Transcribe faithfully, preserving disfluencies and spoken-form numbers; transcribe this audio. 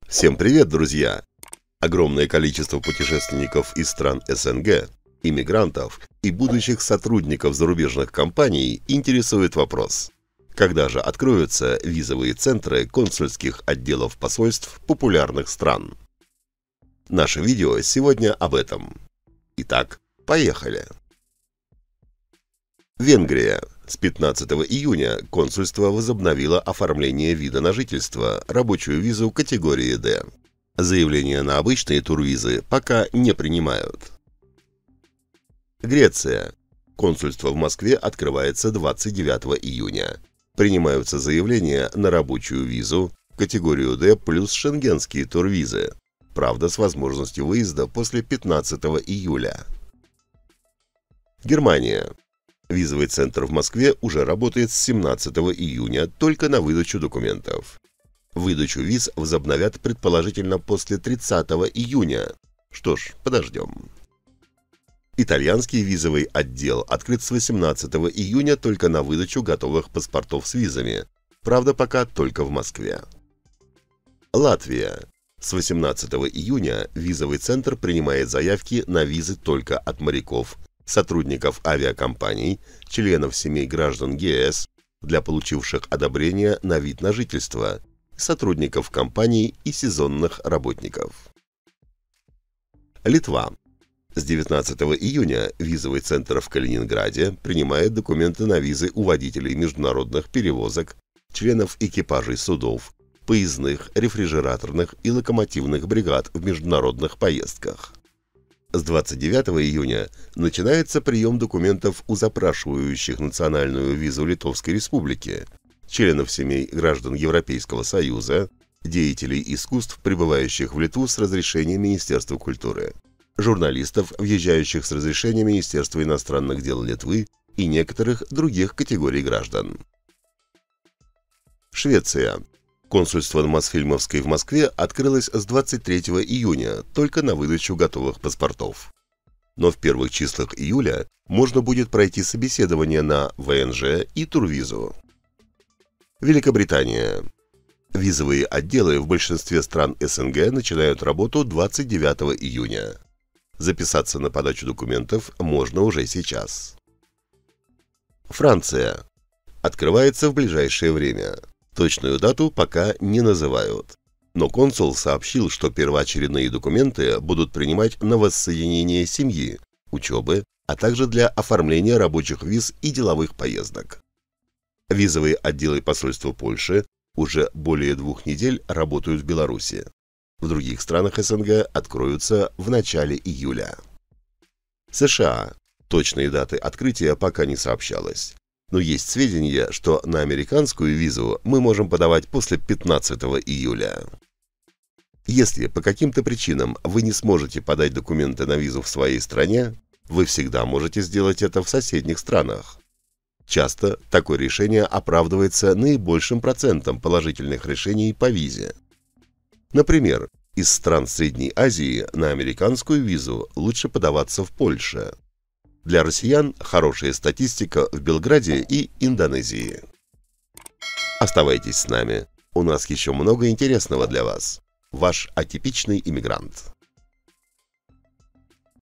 Всем привет, друзья! Огромное количество путешественников из стран СНГ, иммигрантов и будущих сотрудников зарубежных компаний интересует вопрос: когда же откроются визовые центры консульских отделов посольств популярных стран? Наше видео сегодня об этом. Итак, поехали! Венгрия. С пятнадцатого июня консульство возобновило оформление вида на жительство, рабочую визу категории Д. Заявления на обычные турвизы пока не принимают. Греция. Консульство в Москве открывается двадцать девятого июня. Принимаются заявления на рабочую визу, категорию Д плюс шенгенские турвизы. Правда, с возможностью выезда после пятнадцатого июля. Германия. Визовый центр в Москве уже работает с семнадцатого июня только на выдачу документов. Выдачу виз возобновят предположительно после тридцатого июня. Что ж, подождем. Итальянский визовый отдел открыт с восемнадцатого июня только на выдачу готовых паспортов с визами. Правда, пока только в Москве. Латвия. С восемнадцатого июня визовый центр принимает заявки на визы только от моряков, сотрудников авиакомпаний, членов семей граждан ЕС, для получивших одобрение на вид на жительство, сотрудников компаний и сезонных работников. Литва. С девятнадцатого июня визовый центр в Калининграде принимает документы на визы у водителей международных перевозок, членов экипажей судов, поездных, рефрижераторных и локомотивных бригад в международных поездках. С двадцать девятого июня начинается прием документов у запрашивающих национальную визу Литовской Республики, членов семей граждан Европейского Союза, деятелей искусств, прибывающих в Литву с разрешения Министерства культуры, журналистов, въезжающих с разрешения Министерства иностранных дел Литвы и некоторых других категорий граждан. Швеция. Консульство Мосфильмовской в Москве открылось с двадцать третьего июня только на выдачу готовых паспортов. Но в первых числах июля можно будет пройти собеседование на ВНЖ и турвизу. Великобритания. Визовые отделы в большинстве стран СНГ начинают работу двадцать девятого июня. Записаться на подачу документов можно уже сейчас. Франция. Открывается в ближайшее время. Точную дату пока не называют. Но консул сообщил, что первоочередные документы будут принимать на воссоединение семьи, учебы, а также для оформления рабочих виз и деловых поездок. Визовые отделы посольства Польши уже более двух недель работают в Беларуси. В других странах СНГ откроются в начале июля. США. Точные даты открытия пока не сообщалось. Но есть сведения, что на американскую визу мы можем подавать после пятнадцатого июля. Если по каким-то причинам вы не сможете подать документы на визу в своей стране, вы всегда можете сделать это в соседних странах. Часто такое решение оправдывается наибольшим процентом положительных решений по визе. Например, из стран Средней Азии на американскую визу лучше подаваться в Польше. Для россиян хорошая статистика в Белграде и Индонезии. Оставайтесь с нами, у нас еще много интересного для вас. Ваш атипичный иммигрант.